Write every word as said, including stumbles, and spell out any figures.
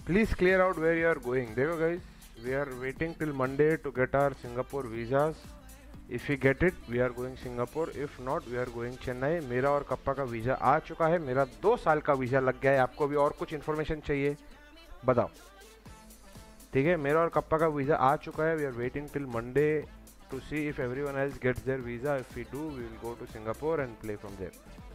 Please clear out where you are going. देखो guys, we are waiting till Monday to get our Singapore visas. If we get it, we are going Singapore. If not, we are going Chennai. मेरा और kappa का visa आ चुका है. मेरा दो साल का वीज़ा लग गया है. आपको भी और कुछ इन्फॉर्मेशन चाहिए? बताओ. ठीक है, मेरा और कप्पा का वीज़ा आ चुका है. We are waiting till Monday to see if everyone else gets their visa. If we do, we will go to Singapore and play from there.